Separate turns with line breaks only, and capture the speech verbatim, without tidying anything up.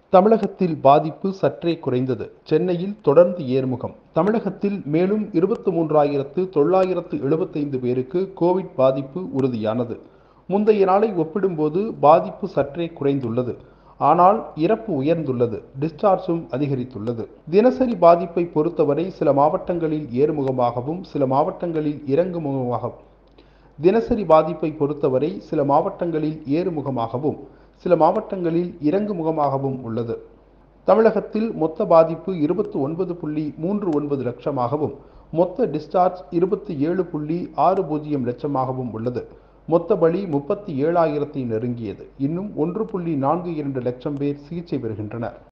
தமிழகத்தில் பாதிப்பு சற்றே குறைந்தது. சென்னையில் தொடர்ந்து ஏர்முகம். தமிழகத்தில் மேலும் இருபத்து மூன்றாயிரத்து தொள்ளாயிரத்து எழுபத்தைந்து பேருக்கு கோவிட் பாதிப்பு உறுதியானது. முந்தைய நாளை ஒப்பிடும்போது பாதிப்பு சற்றே குறைந்துள்ளது. ஆனால் இறப்பு உயர்ந்துள்ளது. டிஸ்சார்ஜும் அதிகரித்துள்ளது. தினசரி பாதிப்பை பொறுத்தவரை சில மாவட்டங்களில் ஏறுமுகமாகவும் சில மாவட்டங்களில் இறங்குமுகமாகவும் தினசரி பாதிப்பை பொறுத்தவரை சில மாவட்டங்களில் ஏறுமுகமாகவும் சில மாவட்டங்களில் இறங்குமுகமாகவும் உள்ளது. தமிழகத்தில் மொத்த பாதிப்பு இருபத்து ஒன்பது புள்ளி மூன்று ஒன்பது லட்சமாகவும் மொத்த டிஸ்சார்ஜ் இருபத்தி ஏழு புள்ளி ஆறு பூஜ்ஜியம் லட்சமாகவும் உள்ளது. மொத்த பலி முப்பத்தி ஏழாயிரத்தை நெருங்கியது. இன்னும் ஒன்று புள்ளி நான்கு இரண்டு லட்சம் பேர் சிகிச்சை பெறுகின்றனர்.